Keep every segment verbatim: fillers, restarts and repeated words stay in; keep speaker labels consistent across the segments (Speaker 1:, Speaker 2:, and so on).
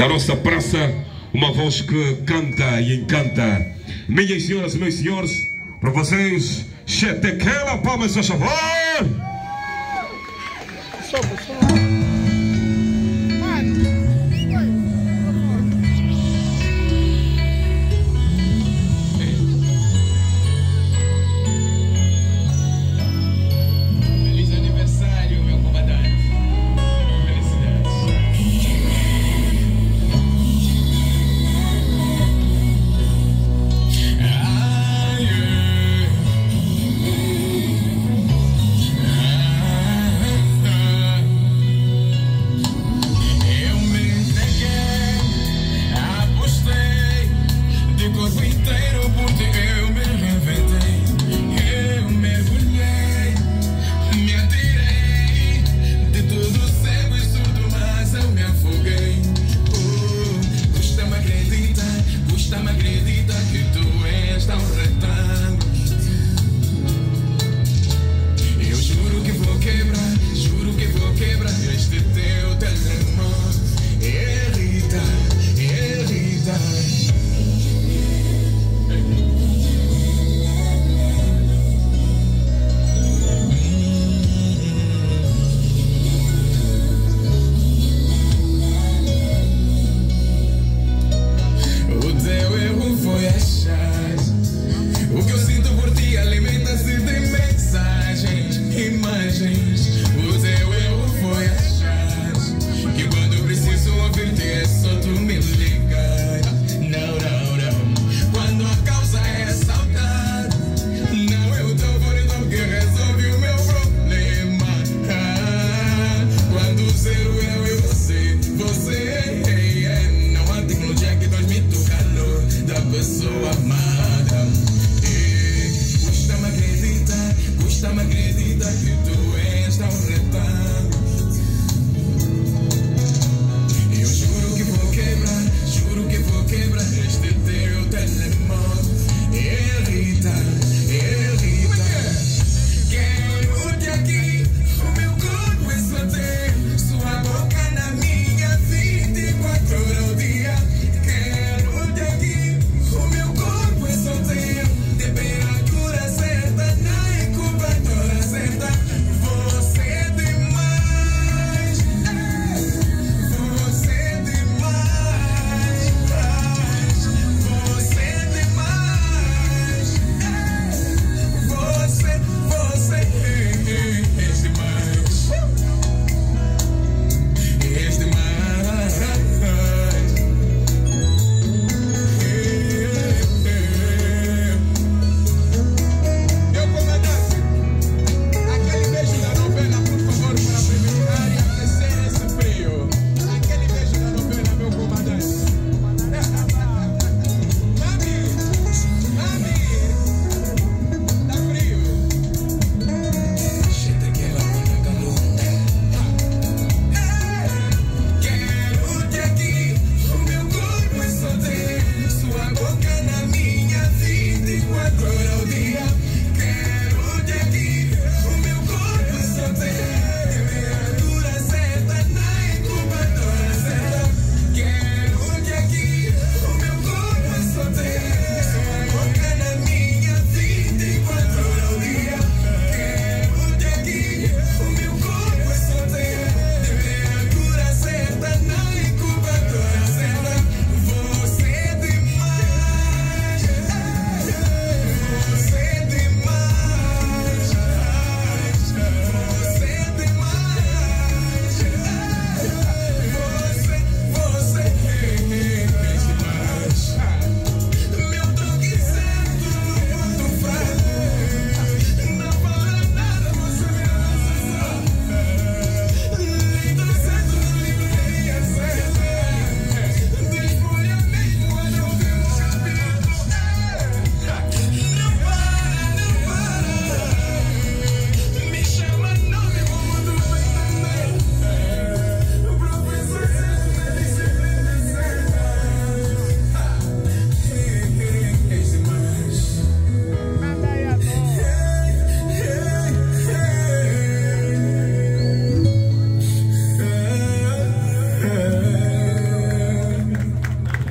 Speaker 1: da nossa praça, uma voz que canta e encanta. Minhas senhoras e meus senhores, para vocês, Chetequela, palmas, se favor!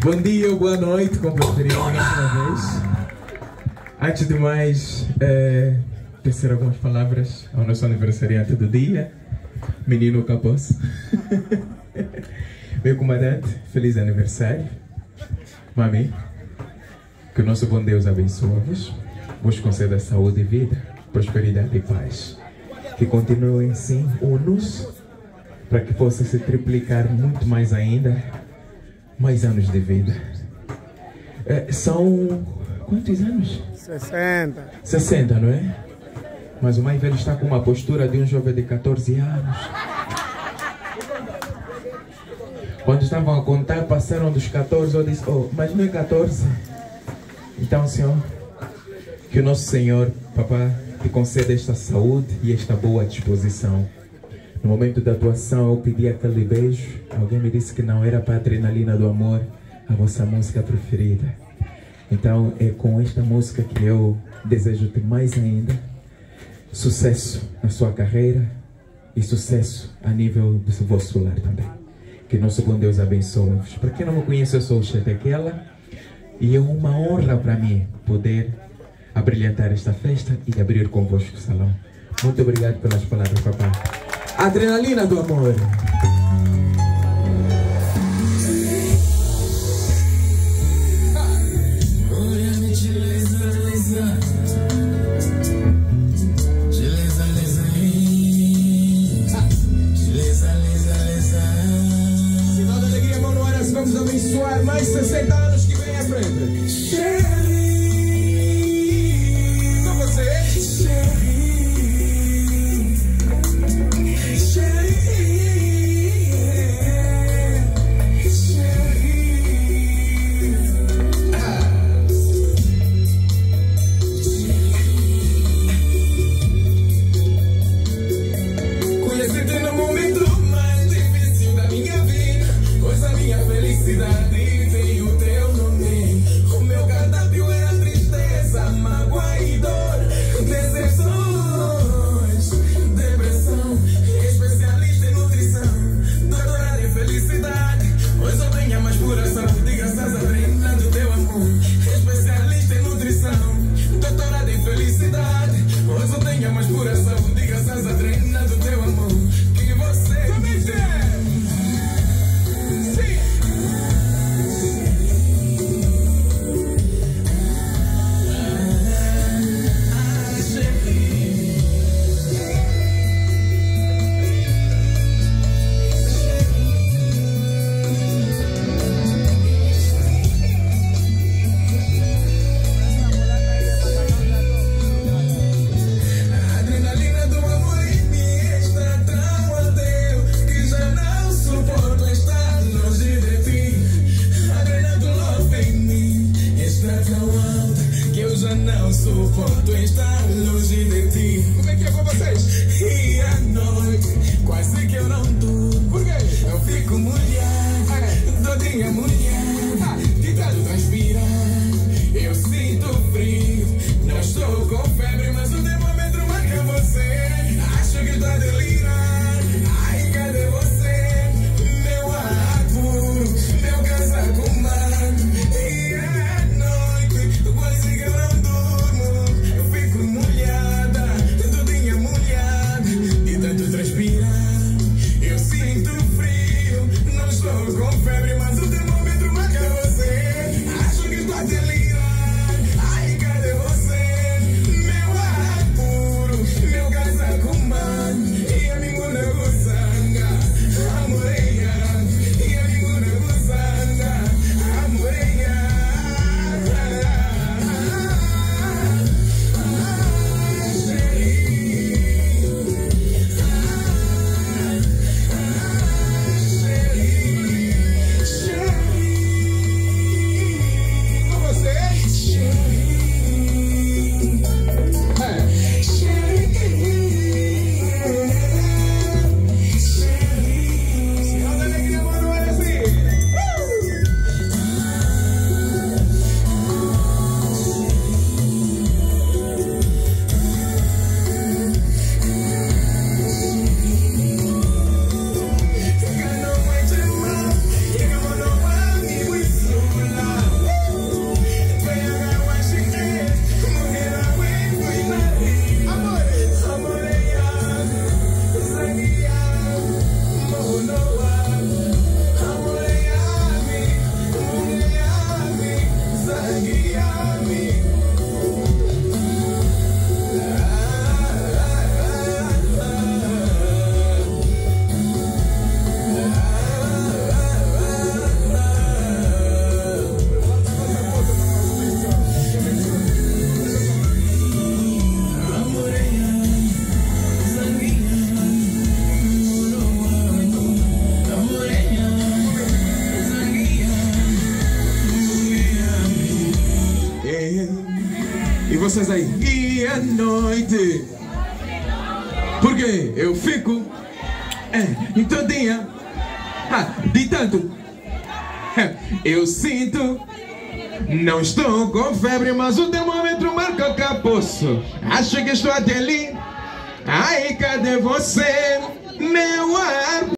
Speaker 2: Bom dia ou boa noite, como preferir mais uma vez. Antes de mais, é, tecer algumas palavras ao nosso aniversariante do dia, menino Caposo. Meu comandante, feliz aniversário. Mami, que o nosso bom Deus abençoe-vos, vos conceda saúde e vida, prosperidade e paz. Que continuem sim unos, para que possa se triplicar muito mais ainda, mais anos de vida. É, são quantos anos?
Speaker 3: sessenta.
Speaker 2: sessenta, não é? Mas o mais velho está com uma postura de um jovem de catorze anos. Quando estavam a contar, passaram dos catorze, eu disse, oh, mas não é catorze? Então, Senhor, que o nosso Senhor, Papá, te conceda esta saúde e esta boa disposição. No momento da atuação, eu pedi aquele beijo. Alguém me disse que não era para a Adrenalina do Amor, a vossa música preferida. Então, é com esta música que eu desejo-te mais ainda sucesso na sua carreira e sucesso a nível do vosso lar também. Que nosso bom Deus abençoe-vos. Para quem não me conhece, eu sou o Chetequela e é uma honra para mim poder abrilhantar esta festa e abrir convosco o salão. Muito obrigado pelas palavras, papai. Adrenalina do Amor.
Speaker 4: Vamos abençoar mais sessenta anos que vem à frente. Chérie, com você. Chérie, chérie, chérie. Ah. Conheci-te no momento mais difícil da minha vida, pois a minha felicidade tem o teu nome. O meu cardápio era tristeza, mágoa e dor, decepções, depressão, especialista em nutrição, doutora de felicidade, pois eu tenho a mais pura saúde graças à adrenalina do teu amor. Especialista em nutrição, doutora de felicidade, pois eu tenho a mais pura saúde graças à adrenalina do teu amor. Que você me deu. Não suporto estar longe de ti. Como é que é com vocês? E à noite, quase que eu não durmo. Por quê? Eu fico molhado, todinha molhada, de tanto transpirar. Eu sinto frio, não estou com febre, mas o termômetro marca você. Acho que tá delirando. Ai, cadê você? Meu ar puro, meu casaco humano. E à noite, quase que eu não transpirar, eu sinto frio, não estou com febre, mas o termômetro vocês aí. E à noite. Porque eu fico é, todinha. Ah, de tanto é, eu sinto. Não estou com febre, mas o termômetro marca o capoço. Acho que estou até ali. Ai, cadê você? Meu ar.